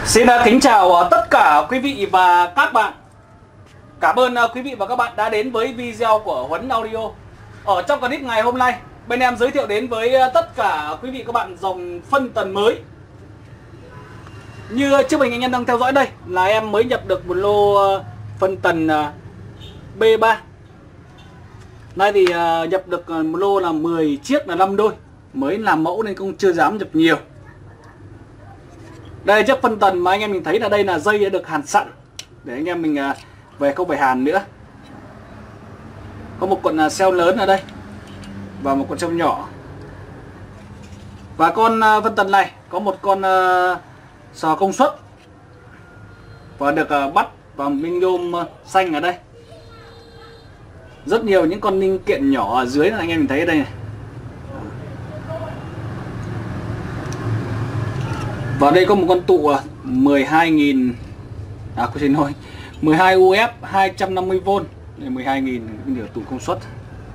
Xin kính chào tất cả quý vị và các bạn. Cảm ơn quý vị và các bạn đã đến với video của Huấn Audio. Ở trong clip ngày hôm nay, bên em giới thiệu đến với tất cả quý vị và các bạn dòng phân tần mới. Như trước mình anh em đang theo dõi đây là em mới nhập được một lô phân tần B3. Nay thì nhập được một lô là 10 chiếc là 5 đôi. Mới làm mẫu nên cũng chưa dám nhập nhiều. Đây chiếc phân tần mà anh em mình thấy là đây là dây đã được hàn sẵn để anh em mình về không phải hàn nữa. Có một cuộn xeo lớn ở đây và một cuộn xeo nhỏ. Và con phân tần này có một con sò công suất và được bắt bằng minh nhôm xanh ở đây. Rất nhiều những con linh kiện nhỏ ở dưới là anh em mình thấy ở đây này. Và đây có một con tụ 12.000 xin lỗi 12 UF 250V, 12.000 điều tụ công suất.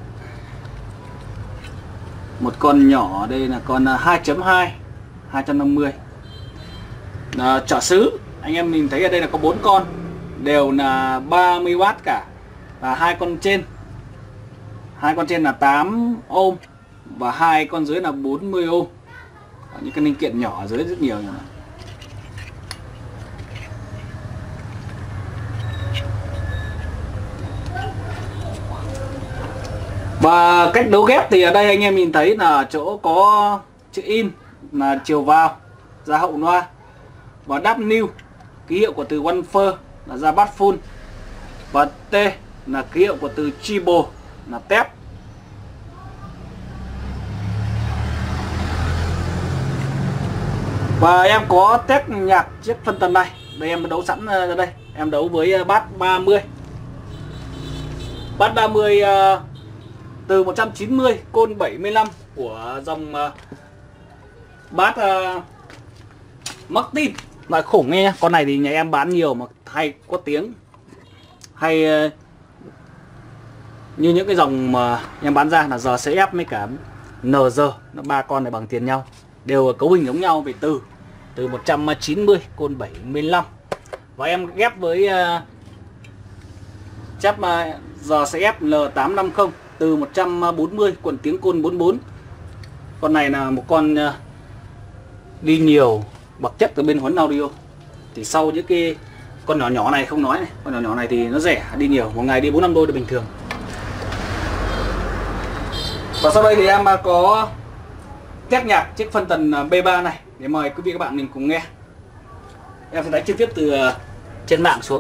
Một con nhỏ đây là con 2.2 250. Trở xứ anh em mình thấy ở đây là có 4 con đều là 30W cả, và hai con trên là 8 ohm và hai con dưới là 40 ohm. Những cái linh kiện nhỏ ở dưới rất nhiều rồi. Và cách đấu ghép thì ở đây anh em nhìn thấy là chỗ có chữ in là chiều vào ra hậu loa, và W ký hiệu của từ woofer là ra bass full, và T là ký hiệu của từ treble là tép. Và em có test nhạc chiếc phân tần này. Đây em đấu sẵn ra đây. Em đấu với bass 30. Bass 30 từ 190 côn 75 của dòng bass Martin. Loại khủng nghe. Con này thì nhà em bán nhiều mà hay có tiếng. Hay như những cái dòng mà em bán ra là GCF với cả NG, nó ba con này bằng tiền nhau, đều cấu hình giống nhau về từ 190 côn 75. Và em ghép với chép GCF L850 từ 140 cuộn tiếng côn 44. Con này là một con đi nhiều bậc chất từ bên Huấn Audio. Thì sau những cái con nhỏ nhỏ này không nói này, con nhỏ nhỏ này thì nó rẻ, đi nhiều, một ngày đi 4-5 đôi là bình thường. Và sau đây thì em có test nhạc chiếc phân tần B3 này để mời quý vị các bạn mình cùng nghe. Em sẽ đánh trực tiếp từ trên mạng xuống.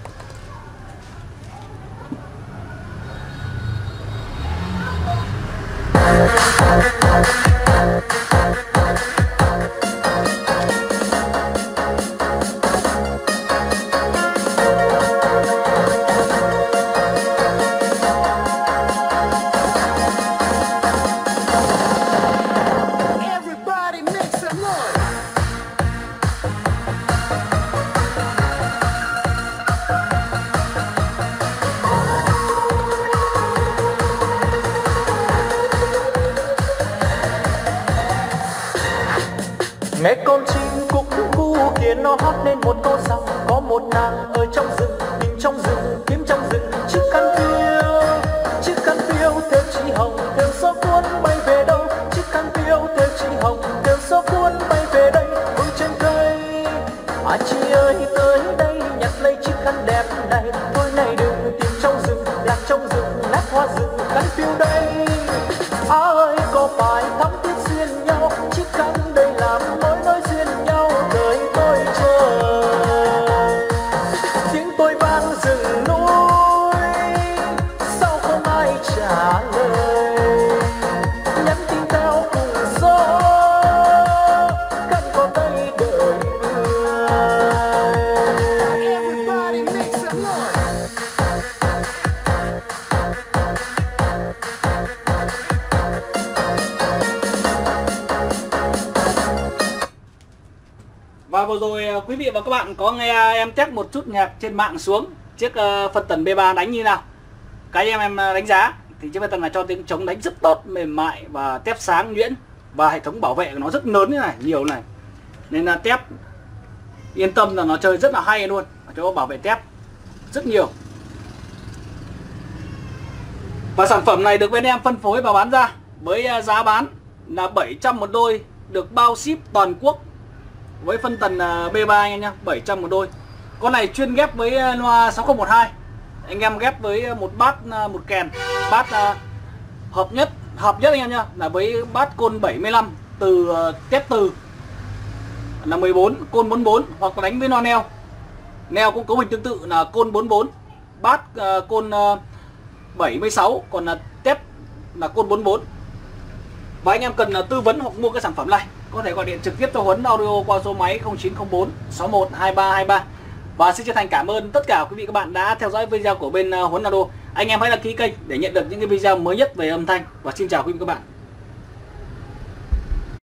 Nghe con chim cúc cu kia nó hát lên một câu rằng có một nàng ở trong rừng, tìm trong rừng, kiếm trong rừng chiếc khăn phiêu theo chỉ hồng, theo gió cuốn bay về đâu, chiếc khăn phiêu theo chỉ hồng, theo gió cuốn bay về đây, vương trên cây. Chị ơi tới đây nhặt lấy chiếc khăn đẹp này, thôi này đừng tìm trong rừng, lạc trong rừng, nát hoa rừng, khăn phiêu đây. Ơi có phải thắm thiết xuyên nhau, chiếc khăn đây làm mối nối duyên nhau, đời tôi chờ. Tiếng tôi vang rừng núi, sao không ai trả lời, nhắn tin theo cùng gió, khăn có tay đợi người. Everybody make some noise. Và vừa rồi quý vị và các bạn có nghe em test một chút nhạc trên mạng xuống chiếc phân tần B3 đánh như nào. Cái em đánh giá thì chiếc phân tần này cho tiếng trống đánh rất tốt, mềm mại và tép sáng nhuyễn, và hệ thống bảo vệ của nó rất lớn như này, nhiều này, nên là tép Yên tâm là nó chơi rất là hay luôn, cho bảo vệ tép rất nhiều. Và sản phẩm này được bên em phân phối và bán ra với giá bán là 700 một đôi, được bao ship toàn quốc với phân tần B3 anh em nhá, 700 một đôi. Con này chuyên ghép với loa 6012. Anh em ghép với một bát, một kèn, bát hợp nhất anh em nhá, là với bát côn 75 từ tép từ là 14, côn 44, hoặc là đánh với loa neo. Neo cũng cấu hình tương tự là côn 44, bát côn 76, còn là tép là côn 44. Và anh em cần tư vấn hoặc mua cái sản phẩm này, có thể gọi điện trực tiếp cho Huấn Audio qua số máy 0904 61 2323. Và xin chân thành cảm ơn tất cả quý vị các bạn đã theo dõi video của bên Huấn Audio. Anh em hãy đăng ký kênh để nhận được những cái video mới nhất về âm thanh. Và xin chào quý vị các bạn.